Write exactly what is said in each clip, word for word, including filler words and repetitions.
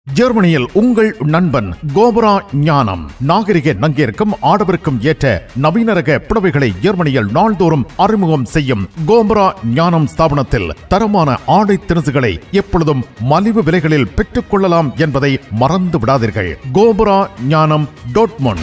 ஜெர்மனியில் உங்கள் நண்பன் கோபரா ஞானம் நாகரிக நங்கிற்கும் ஆடவருக்கும் ஏற்ற நவீன ரக புடவைகளை ஜெர்மனியில் நாள்தோறும் அறிமுகம் செய்யும் கோபரா ஞானம் ஸ்தாபனத்தில் தரமான ஆடை திணுசுகளை எப்பொழுதும் மலிவு விலைகளில் பெற்றுக் கொள்ளலாம் என்பதை மறந்து விடாதீர்கள். கோபரா ஞானம் டோட்மண்ட்.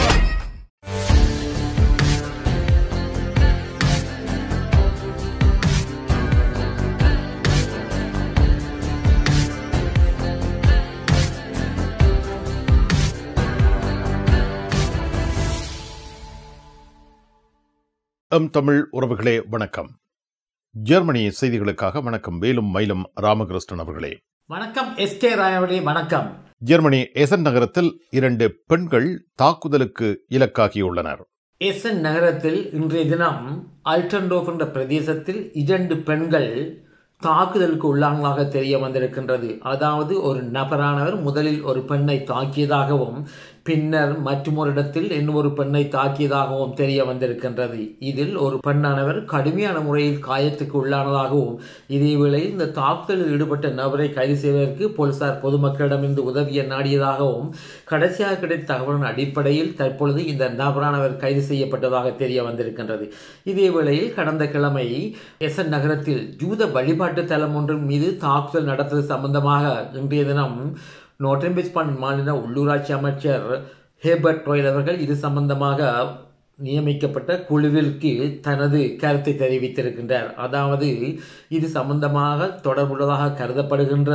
எம் தமிழ் உறவுகளே வணக்கம். ஜெர்மனி செய்திகளுக்காக வணக்கம். வேலும் மயிலும் ராமகிருஷ்ணன் அவர்களே வணக்கம். எஸ் கே ராய் அவர்களே வணக்கம். ஜெர்மனி எசன் நகரத்தில் இரண்டு பெண்கள் தாக்குதலுக்கு இலக்காகியுள்ளனர். எசன் நகரத்தில் இன்றைய தினம் அல்டன்டோஃப் என்ற பிரதேசத்தில் இரண்டு பெண்கள் தாக்குதலுக்கு உள்ளாங்களாக தெரிய வந்திருக்கின்றது. அதாவது ஒரு நபரானவர் முதலில் ஒரு பெண்ணை தாக்கியதாகவும் பின்னர் மற்றொரு இடத்தில் இன்னொரு பெண்ணை தாக்கியதாகவும் தெரிய வந்திருக்கின்றது. இதில் ஒரு பெண்ணானவர் கடுமையான முறையில் காயத்துக்கு உள்ளானதாகவும் இதேவேளை இந்த தாக்குதலில் ஈடுபட்ட நபரை கைது செய்வதற்கு போலீசார் பொதுமக்களிடமிருந்து உதவிய நாடியதாகவும் கடைசியாக கிடைத்த தகவலின் அடிப்படையில் தற்பொழுது இந்த நபரானவர் கைது செய்யப்பட்டதாக தெரிய வந்திருக்கின்றது. இதேவேளையில் கடந்த கிழமை எசன் நகரத்தில் யூத வழிபாட்டு தலம் ஒன்றின் மீது தாக்குதல் நடத்துவது சம்பந்தமாக இன்றைய தினம் நோட்டன்பெஸ்பான் மாநில உள்ளூராட்சி அமைச்சர் ஹேபர்ட் ரோயல் அவர்கள் இது சம்பந்தமாக நியமிக்கப்பட்ட குழுவிற்கு தனது கருத்தை தெரிவித்திருக்கின்றார். அதாவது இது சம்பந்தமாக தொடர்புள்ளதாக கருதப்படுகின்ற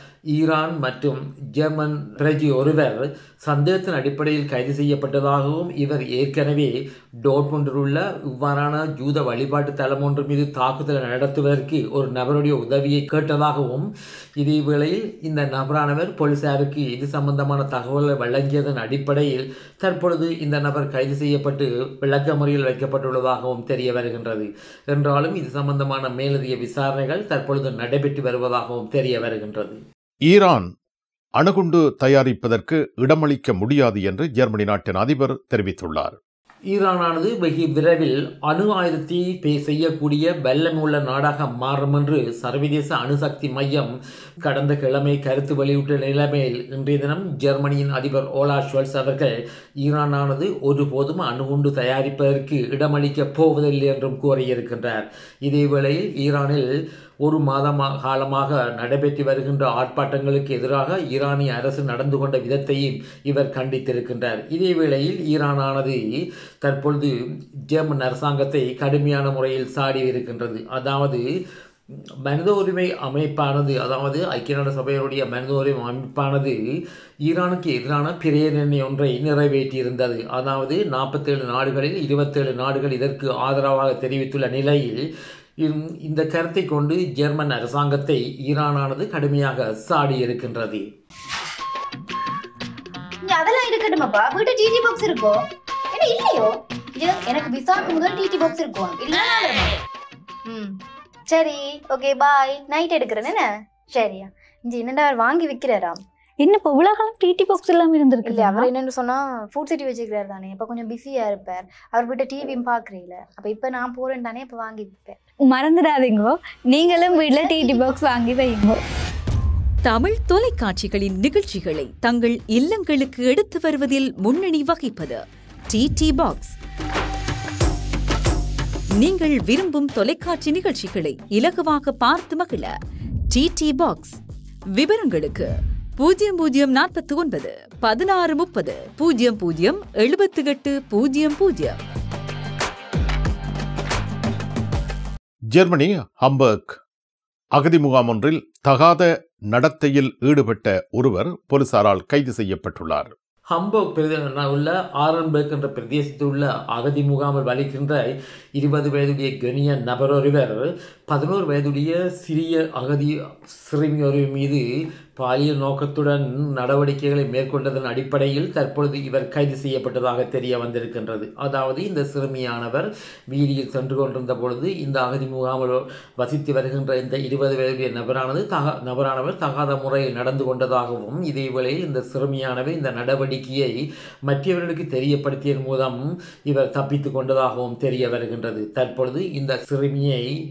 ஈரான் மற்றும் ஜெர்மன் பிரஜை ஒருவர் சந்தேகத்தின் அடிப்படையில் கைது செய்யப்பட்டதாகவும் இவர் ஏற்கனவே டோட்மண்டில் உள்ள இவ்வாறான யூத வழிபாட்டு தலம் ஒன்று மீது தாக்குதல் நடத்துவதற்கு ஒரு நபருடைய உதவியை கேட்டதாகவும் இதே வேளையில் இந்த நபரானவர் போலீசாருக்கு இது சம்பந்தமான தகவலை வழங்கியதன் அடிப்படையில் தற்பொழுது இந்த நபர் கைது செய்யப்பட்டு விளக்க முறையில் வைக்கப்பட்டுள்ளதாகவும் தெரிய வருகின்றது. என்றாலும் இது சம்பந்தமான மேலதிக விசாரணைகள் தற்பொழுது நடைபெற்று வருவதாகவும் தெரிய வருகின்றது. ஈரான் அணுகுண்டு தயாரிப்பதற்கு இடமளிக்க முடியாது என்று ஜெர்மனி நாட்டின் அதிபர் தெரிவித்துள்ளார். ஈரானானது வெகு விரைவில் அணு ஆயுதத்தை செய்யக்கூடிய வல்லமுள்ள நாடாக மாறும் என்று சர்வதேச அணுசக்தி மையம் கடந்த கிழமை கருத்து வெளியிட்ட நிலைமையில் இன்றைய தினம் ஜெர்மனியின் அதிபர் ஓலாஃப் ஷோல்ஸ் அவர்கள் ஈரானானது ஒருபோதும் அணுகுண்டு தயாரிப்பதற்கு இடமளிக்கப் போவதில்லை என்றும் கூறியிருக்கின்றார். இதேவேளையில் ஈரானில் ஒரு மாதம் காலமாக நடைபெற்று வருகின்ற ஆர்ப்பாட்டங்களுக்கு எதிராக ஈரானிய அரசு நடந்து கொண்ட விதத்தையும் இவர் கண்டித்திருக்கின்றார். இதே வேளையில் ஈரானானது தற்பொழுது ஜெர்மன் அரசாங்கத்தை கடுமையான முறையில் சாடி இருக்கின்றது. அதாவது மனித உரிமை அமைப்பானது அதாவது ஐக்கிய நாடு சபையினுடைய மனித உரிமை அமைப்பானது ஈரானுக்கு எதிரான பிரேரணை ஒன்றை நிறைவேற்றியிருந்தது. அதாவது நாற்பத்தேழு நாடுகளில் இருபத்தேழு நாடுகள் இதற்கு ஆதரவாக தெரிவித்துள்ள நிலையில் இந்த கருத்தை கொண்டு ஜெர்மன் அரசாங்கத்தை ஈரானானது கடுமையாக சாடி இருக்கின்றது. அதெல்லாம் இருக்கட்டுமாப்பா, வீட்டு டிடி பாக்ஸ் இருக்கோ என்ன இல்லையோ? எனக்கு விசாக்கு முதல் டிடி பாக்ஸ் இருக்கும். ம் சரி, ஓகே பாய். நைட் எடுக்கிறேன் என்ன? சரியா இஞ்சி என்னடா வாங்கி விற்கிறாரா? என்ன இப்போ உலகம் டிடி பாக்ஸ் எல்லாம் இருந்திருக்கு இல்லை, அவர் என்னன்னு சொன்னா ஃபுட் சிட்டி வச்சுக்கிறாரு தானே, இப்போ கொஞ்சம் பிஸியா இருப்பார். அவர் வீட்டை டிவியும் பார்க்குறீங்கள, அப்போ இப்போ நான் போறேன் தானே, இப்போ வாங்கி விற்பேன். மறந்துடாதீங்கோ, நீங்களும் வீட்டில் டிடி பாக்ஸ் வாங்கி வைங்க. தமிழ் தொலைக்காட்சிகளின் நிகழ்ச்சிகளை தங்கள் இல்லங்களுக்கு எடுத்து வருவதில் முன்னணி வகிப்பது டிடி பாக்ஸ். நீங்கள் விரும்பும் தொலைக்காட்சி நிகழ்ச்சிகளை இலகுவாக பார்த்து மகிழ டிடி பாக்ஸ். விவரங்களுக்கு பூஜ்ஜியம் பூஜ்ஜியம் நாற்பத்தி ஒன்பது பதினாறு முப்பது பூஜ்ஜியம் பூஜ்ஜியம் எழுபத்தி எட்டு பூஜ்ஜியம் பூஜ்ஜியம். ஜெர்மனி ஹம்பர்க் அகதி முகாம் ஒன்றில் தகாத நடத்தையில் ஈடுபட்ட ஒருவர் போலீசாரால் கைது செய்யப்பட்டுள்ளார். ஹம்பர்க் உள்ள ஆரன்பர்க் என்ற பிரதேசத்தில் உள்ள அகதி முகாமில் வலிக்கின்ற இருபது வயதுடைய கெனிய நபர் ஒருவர் பதினோரு வயதுடைய சிறிய அகதி சிறுமி ஒரு மீது பாலியல் நோக்கத்துடன் நடவடிக்கைகளை மேற்கொண்டதன் அடிப்படையில் தற்பொழுது இவர் கைது செய்யப்பட்டதாக தெரிய வந்திருக்கின்றது. அதாவது இந்த சிறுமியானவர் வீதியில் சென்று கொண்டிருந்த பொழுது இந்த அகதி முகாமில் வசித்து வருகின்ற இந்த இருபது வயதுடைய நபரானது தக நபரானவர் தகாத முறையில் நடந்து கொண்டதாகவும் இதே வேளையில் இந்த சிறுமியானவர் இந்த நடவடிக்கையை மற்றவர்களுக்கு தெரியப்படுத்தியதன் மூலம் இவர் தப்பித்து கொண்டதாகவும் தெரிய வருகின்றது. தற்பொழுது இந்த சிறுமியை இவ்வாறான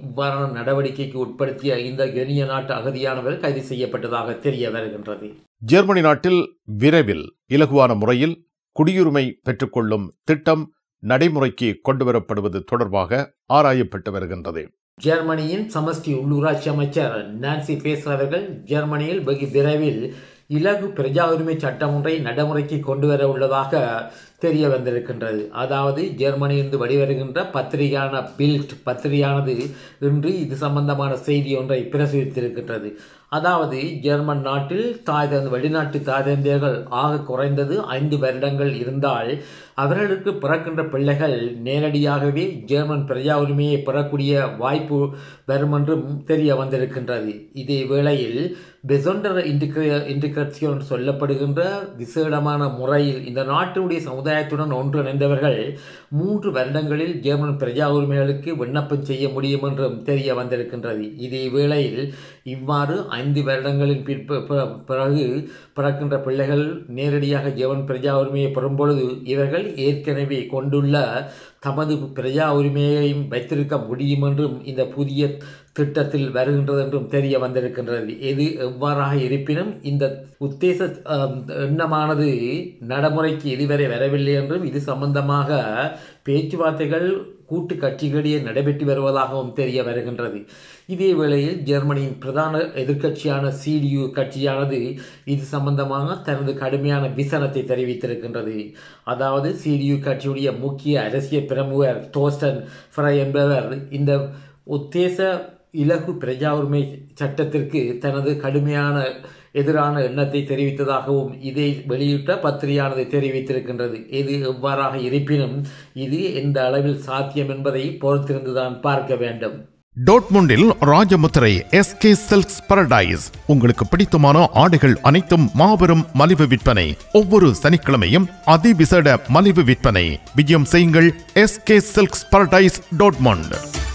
ஜெர்மன் நடவடிக்கைக்கு உட்படுத்திய இந்த கெனிய நாட்டு அகதியானவர் கைது செய்யப்பட்டதாக தெரிய வருகின்றது. ஜெர்மனி நாட்டில் விரைவில் இலகுவான முறையில் குடியுரிமை பெற்றுக்கொள்ளும் திட்டம் நடைமுறைக்கு கொண்டுவரப்படுவது தொடர்பாக ஆராயப்பட்டு வருகின்றது. ஜெர்மனியின் சமஷ்டி உள்ளூராட்சி அமைச்சர் நான்சி பேசர் அவர்கள் ஜெர்மனியில் வெகு விரைவில் இலகு பிரஜா உரிமை சட்டம் ஒன்றை நடைமுறைக்கு கொண்டு வர உள்ளதாக தெரிய வந்திருக்கின்றது. அதாவது ஜெர்மனியிலிருந்து வெளிவருகின்ற பத்திரிகையான பில்ட் பத்திரிகையானது இன்று இது சம்பந்தமான செய்தி ஒன்றை பிரசுரித்திருக்கின்றது. அதாவது ஜெர்மன் நாட்டில் தாய் தந்த வெளிநாட்டு தாய் தந்தையர்கள் ஆக குறைந்தது ஐந்து வருடங்கள் இருந்தால் அவர்களுக்கு பிறக்கின்ற பிள்ளைகள் நேரடியாகவே ஜெர்மன் பிரஜா உரிமையை பெறக்கூடிய வாய்ப்பு வரும் என்றும் தெரிய வந்திருக்கின்றது. இதே வேளையில் பெசொண்டர் இன்டிகிரேஷன் சொல்லப்படுகின்ற விசேடமான முறையில் இந்த நாட்டினுடைய சமுதாயத்துடன் ஒன்றிணைந்தவர்கள் மூன்று வருடங்களில் ஜெர்மன் பிரஜா உரிமைகளுக்கு விண்ணப்பம் செய்ய முடியும் என்றும் தெரிய வந்திருக்கின்றது. இதே வேளையில் இவ்வாறு ஐந்து வருடங்களின் பிறகு பிறக்கின்ற பிள்ளைகள் நேரடியாக ஜெர்மன் பிரஜா உரிமையை பெறும் பொழுது இவர்கள் ஏற்கனவே கொண்டுள்ள தமது பிரஜா உரிமையையும் வைத்திருக்க முடியும் என்றும் இந்த புதிய திட்டத்தில் வருகின்றது என்றும் தெரிய வந்திருக்கின்றது. எது எவ்வாறாக இருப்பினும் இந்த உத்தேச எண்ணமானது நடைமுறைக்கு இதுவரை வரவில்லை என்றும் இது சம்பந்தமாக பேச்சுவார்த்தைகள் கூட்டு கட்சிகளிடையே நடைபெற்று வருவதாகவும் தெரிய வருகின்றது. இதே வேளையில் ஜெர்மனியின் பிரதான எதிர்க்கட்சியான சிடியு கட்சியானது இது சம்பந்தமாக தனது கடுமையான விசனத்தை தெரிவித்திருக்கின்றது. அதாவது சிடியு கட்சியுடைய முக்கிய அரசியல் பிரமுகர் தோஸ்டன் ஃப்ரை என்பவர் இந்த உத்தேச இலகு பிரஜா உரிமை சட்டத்திற்கு தனது கடுமையான எதிரான எண்ணத்தை தெரிவித்ததாகவும் இதை வெளியிட்ட பத்திரிகையானது தெரிவித்திருக்கின்றது. இது எவ்வாறாக இருப்பினும் இது எந்த அளவில் சாத்தியம் என்பதை பொறுத்திருந்துதான் பார்க்க வேண்டும். டோட்முண்டில் ராஜமுத்திரை எஸ்கே சில்க்ஸ் பாரடைஸ் உங்களுக்கு பிடித்தமான ஆடைகள் அனைத்தும் மாபெரும் மலிவு விற்பனை. ஒவ்வொரு சனிக்கிழமையும் அதிவிசேட மலிவு விற்பனை. விஜயம் செய்யுங்கள் SK Silks Paradise Dortmund.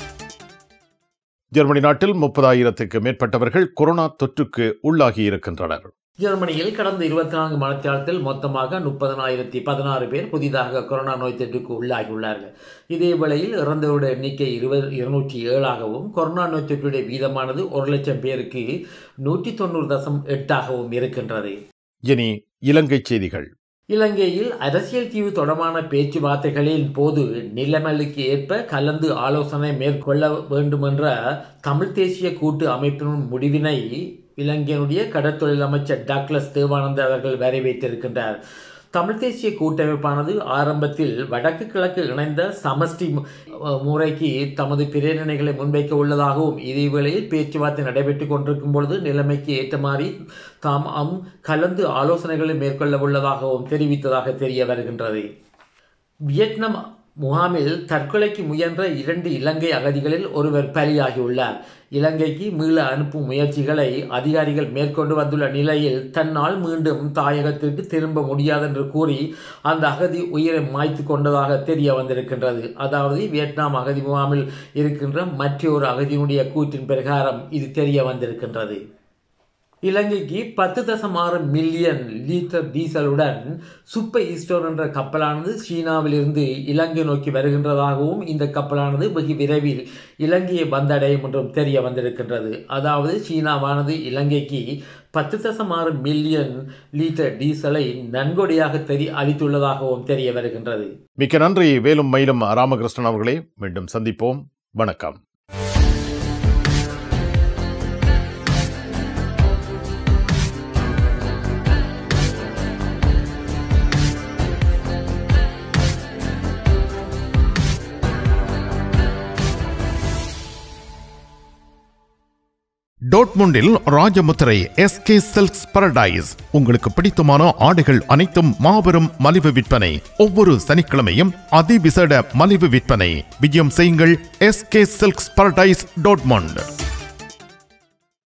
Germany நாட்டில் முப்பதாயிரத்துக்கு மேற்பட்டவர்கள் கொரோனா தொற்றுக்கு உள்ளாகி இருக்கின்றனர். ஜெர்மனியில் கடந்த இருபத்தி நான்கு மணித்தியாலத்தில் மொத்தமாக முப்பதனாயிரத்தி பதினாறு பேர் புதிதாக கொரோனா நோய் தொற்றுக்கு உள்ளாகியுள்ளார்கள். இதே வேளையில் இறந்தவருடைய எண்ணிக்கை இருபது இருநூற்றி ஏழாகவும் கொரோனா நோய் தொற்றுடைய வீதமானது ஒரு லட்சம் பேருக்கு நூற்றி தொண்ணூறு தசம் எட்டாகவும் இருக்கின்றது. இனி இலங்கை செய்திகள். இலங்கையில் அரசியல் தீர்வு தொடர்பான பேச்சுவார்த்தைகளின் போது நிலைமைக்கு ஏற்ப கலந்து ஆலோசனை மேற்கொள்ள வேண்டுமென்ற தமிழ் தேசிய கூட்டு அமைப்பின் முடிவினை இலங்கையினுடைய கடற்தொழில் அமைச்சர் டாக்லஸ் தேவானந்த அவர்கள் வரவேற்றிருக்கின்றார். தமிழ் தேசிய கூட்டமைப்பானது ஆரம்பத்தில் வடக்கு கிழக்கு இணைந்த சமஷ்டி முறைக்கு தமது பிரேரணைகளை முன்வைக்க உள்ளதாகவும் இதேவேளையில் பேச்சுவார்த்தை நடைபெற்றுக் கொண்டிருக்கும் பொழுது நிலைமைக்கு ஏற்ற மாதிரி தாம் கலந்து ஆலோசனைகளை மேற்கொள்ள உள்ளதாகவும் தெரிவித்ததாக தெரிய வருகின்றது. வியட்நாம் முகாமில் தற்கொலைக்கு முயன்ற இரண்டு இலங்கை அகதிகளில் ஒருவர் பலியாகியுள்ளார். இலங்கைக்கு மீள அனுப்பும் முயற்சிகளை அதிகாரிகள் மேற்கொண்டு வந்துள்ள நிலையில் தன்னால் மீண்டும் தாயகத்திற்கு திரும்ப முடியாது என்று கூறி அந்த அகதி உயிரை மாய்த்து கொண்டதாக தெரிய வந்திருக்கின்றது. அதாவது வியட்நாம் அகதி முகாமில் இருக்கின்ற மற்றொரு அகதியினுடைய கூற்றின் பிரகாரம் இது தெரிய வந்திருக்கின்றது. இலங்கைக்கு பத்து தசம் ஆறு மில்லியன் லீட்டர் டீசலுடன் சூப்பர் ஈஸ்டர் என்ற கப்பலானது சீனாவிலிருந்து இலங்கை நோக்கி வருகின்றதாகவும் இந்த கப்பலானது வெகு விரைவில் இலங்கையை வந்தடையும் என்றும் தெரிய வந்திருக்கின்றது. அதாவது சீனாவானது இலங்கைக்கு பத்து தசம் ஆறு மில்லியன் லீட்டர் டீசலை நன்கொடையாக தெரி அளித்துள்ளதாகவும் தெரிய வருகின்றது. மிக்க நன்றி வேலும் மயிலும் ராமகிருஷ்ணன் அவர்களே. மீண்டும் சந்திப்போம். வணக்கம். டோட்முண்டில் ராஜமுத்திரை எஸ்கே சில்க்ஸ் பாரடைஸ் உங்களுக்கு பிடித்தமான ஆடைகள் அனைத்தும் மாபெரும் மலிவு விற்பனை. ஒவ்வொரு சனிக்கிழமையும் அதிவிசேட மலிவு விற்பனை. விஜயம் செய்யுங்கள் எஸ்கே சில்க்ஸ் பாரடைஸ் டோட்முண்ட்.